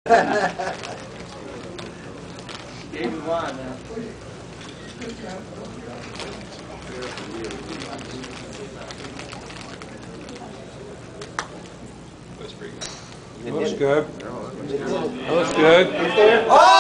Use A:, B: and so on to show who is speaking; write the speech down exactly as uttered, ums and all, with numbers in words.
A: Gave me one now.
B: That's pretty good. That looks good. That looks good.
A: Oh!